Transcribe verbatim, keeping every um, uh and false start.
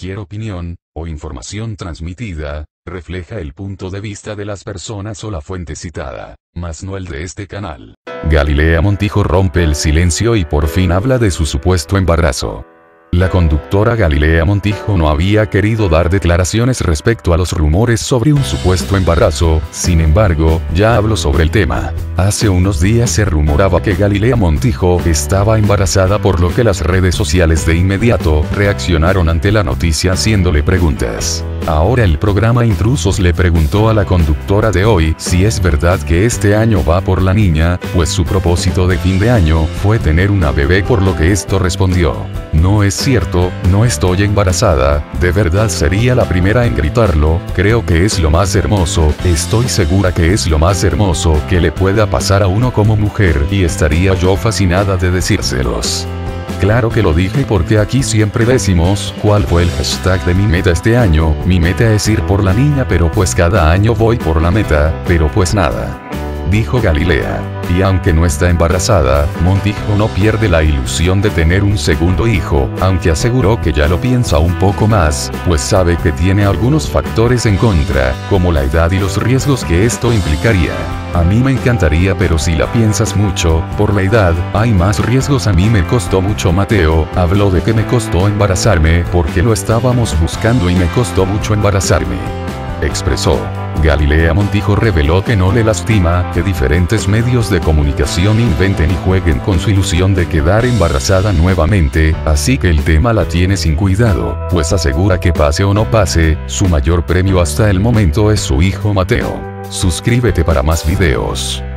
cualquier opinión, o información transmitida, refleja el punto de vista de las personas o la fuente citada, mas no el de este canal. Galilea Montijo rompe el silencio y por fin habla de su supuesto embarazo. La conductora Galilea Montijo no había querido dar declaraciones respecto a los rumores sobre un supuesto embarazo, sin embargo, ya habló sobre el tema. Hace unos días se rumoraba que Galilea Montijo estaba embarazada, por lo que las redes sociales de inmediato reaccionaron ante la noticia haciéndole preguntas. Ahora el programa Intrusos le preguntó a la conductora de hoy si es verdad que este año va por la niña, pues su propósito de fin de año fue tener una bebé, por lo que esto respondió: no es cierto, no estoy embarazada, de verdad sería la primera en gritarlo, creo que es lo más hermoso, estoy segura que es lo más hermoso que le pueda pasar a uno como mujer, y estaría yo fascinada de decírselos. Claro que lo dije porque aquí siempre decimos cuál fue el hashtag de mi meta este año. Mi meta es ir por la niña, pero pues cada año voy por la meta, pero pues nada, dijo Galilea. Y aunque no está embarazada, Montijo no pierde la ilusión de tener un segundo hijo, aunque aseguró que ya lo piensa un poco más, pues sabe que tiene algunos factores en contra, como la edad y los riesgos que esto implicaría. A mí me encantaría, pero si la piensas mucho, por la edad, hay más riesgos. A mí me costó mucho. Mateo habló de que me costó embarazarme porque lo estábamos buscando y me costó mucho embarazarme, expresó. Galilea Montijo reveló que no le lastima que diferentes medios de comunicación inventen y jueguen con su ilusión de quedar embarazada nuevamente, así que el tema la tiene sin cuidado, pues asegura que pase o no pase, su mayor premio hasta el momento es su hijo Mateo. Suscríbete para más videos.